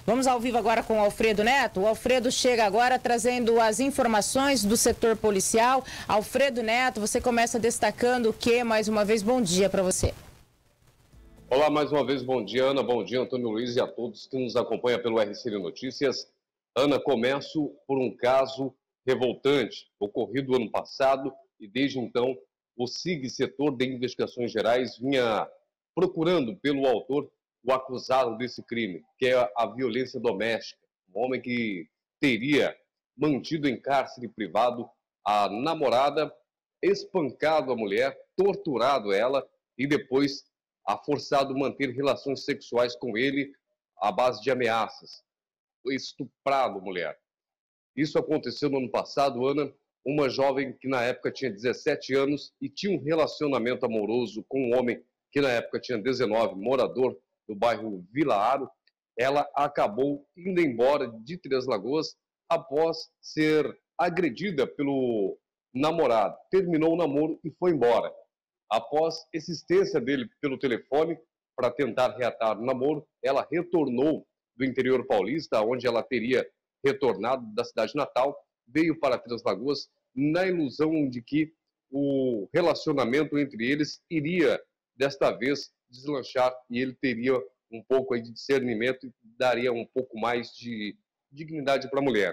Vamos ao vivo agora com o Alfredo Neto. O Alfredo chega agora trazendo as informações do setor policial. Alfredo Neto, você começa destacando o quê? Mais uma vez, bom dia para você. Olá, mais uma vez, bom dia, Ana, bom dia, Antônio Luiz e a todos que nos acompanham pelo RCN Notícias. Ana, começo por um caso revoltante, ocorrido ano passado, e desde então o SIG, Setor de Investigações Gerais, vinha procurando pelo autor o acusado desse crime, que é a violência doméstica. Um homem que teria mantido em cárcere privado a namorada, espancado a mulher, torturado ela e depois a forçado a manter relações sexuais com ele à base de ameaças, estuprado a mulher. Isso aconteceu no ano passado, Ana, uma jovem que na época tinha 17 anos e tinha um relacionamento amoroso com um homem que na época tinha 19, morador do bairro Vila Aro. Ela acabou indo embora de Três Lagoas após ser agredida pelo namorado. Terminou o namoro e foi embora. Após insistência dele pelo telefone para tentar reatar o namoro, ela retornou do interior paulista, onde ela teria retornado da cidade natal, veio para Três Lagoas na ilusão de que o relacionamento entre eles iria, desta vez, deslanchar e ele teria um pouco aí de discernimento e daria um pouco mais de dignidade para a mulher.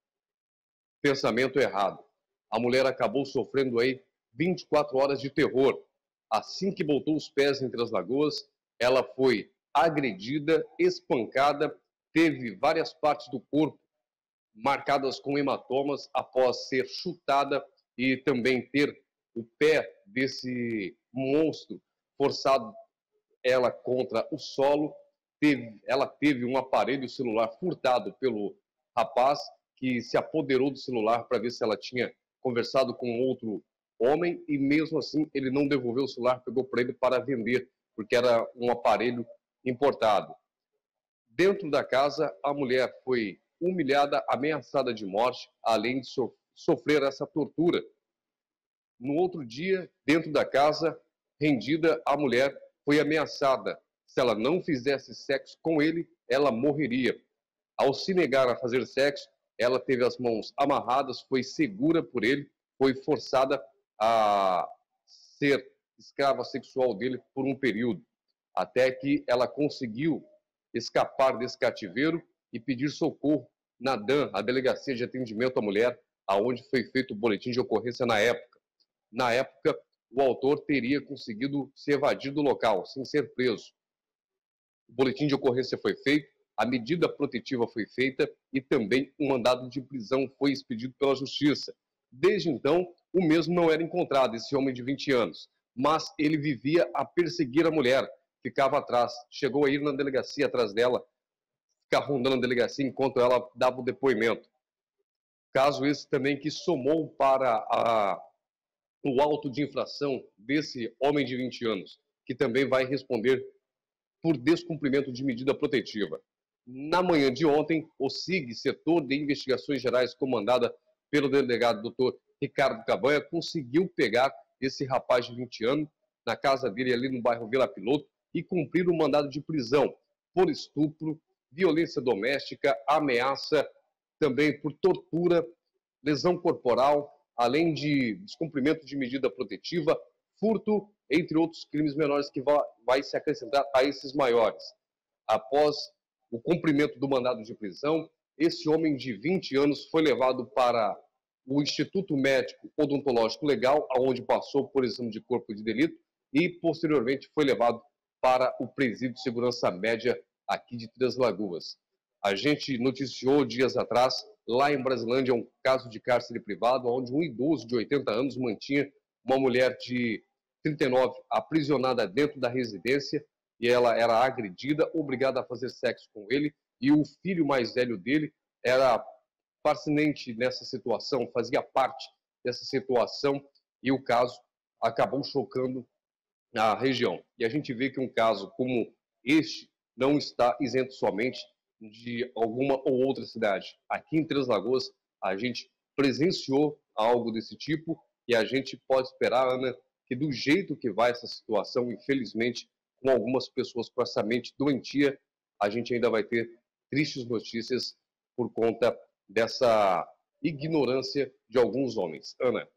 Pensamento errado. A mulher acabou sofrendo aí 24 horas de terror. Assim que botou os pés em Três Lagoas, ela foi agredida, espancada, teve várias partes do corpo marcadas com hematomas após ser chutada e também ter o pé desse monstro forçado ela contra o solo. Ela teve um aparelho celular furtado pelo rapaz que se apoderou do celular para ver se ela tinha conversado com outro homem e mesmo assim ele não devolveu o celular, pegou para ele para vender, porque era um aparelho importado. Dentro da casa, a mulher foi humilhada, ameaçada de morte, além de sofrer essa tortura. No outro dia, dentro da casa, rendida, a mulher foi ameaçada. Se ela não fizesse sexo com ele, ela morreria. Ao se negar a fazer sexo, ela teve as mãos amarradas, foi segura por ele, foi forçada a ser escrava sexual dele por um período, até que ela conseguiu escapar desse cativeiro e pedir socorro na DAM, a Delegacia de Atendimento à Mulher, aonde foi feito o boletim de ocorrência na época. Na época, o autor teria conseguido se evadir do local, sem ser preso. O boletim de ocorrência foi feito, a medida protetiva foi feita e também um mandado de prisão foi expedido pela Justiça. Desde então, o mesmo não era encontrado, esse homem de 20 anos, mas ele vivia a perseguir a mulher, ficava atrás, chegou a ir na delegacia atrás dela, ficar rondando a delegacia enquanto ela dava o depoimento. Caso esse também que somou para o auto de infração desse homem de 20 anos, que também vai responder por descumprimento de medida protetiva. Na manhã de ontem, o SIG, Setor de Investigações Gerais, comandada pelo delegado Dr. Ricardo Cabanha, conseguiu pegar esse rapaz de 20 anos na casa dele ali no bairro Vila Piloto e cumprir o mandado de prisão por estupro, violência doméstica, ameaça, também por tortura, lesão corporal, além de descumprimento de medida protetiva, furto, entre outros crimes menores que vai se acrescentar a esses maiores. Após o cumprimento do mandado de prisão, esse homem de 20 anos foi levado para o Instituto Médico Odontológico Legal, onde passou por exame de corpo de delito e, posteriormente, foi levado para o Presídio de Segurança Média aqui de Três Lagoas. A gente noticiou dias atrás, lá em Brasilândia, um caso de cárcere privado, onde um idoso de 80 anos mantinha uma mulher de 39 aprisionada dentro da residência e ela era agredida, obrigada a fazer sexo com ele, e o filho mais velho dele era fascinante nessa situação, fazia parte dessa situação, e o caso acabou chocando a região. E a gente vê que um caso como este não está isento somente de alguma ou outra cidade. Aqui em Três Lagoas, a gente presenciou algo desse tipo e a gente pode esperar, Ana, que do jeito que vai essa situação, infelizmente, com algumas pessoas com essa mente doentia, a gente ainda vai ter tristes notícias por conta dessa ignorância de alguns homens. Ana.